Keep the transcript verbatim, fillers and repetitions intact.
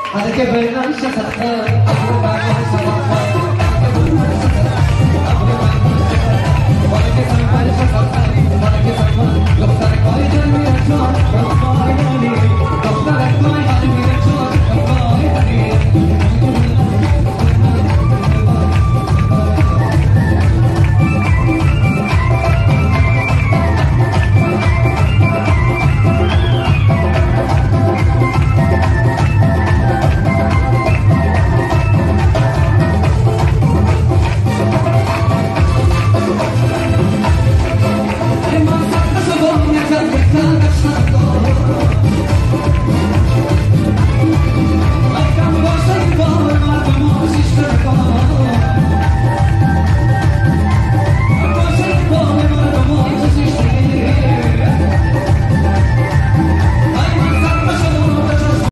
Adeke bölmen şakatı Aklı vermen şakatı Bana kesin ver şakatı Bana kesin ver Yoksa koydun bir açma Yoksa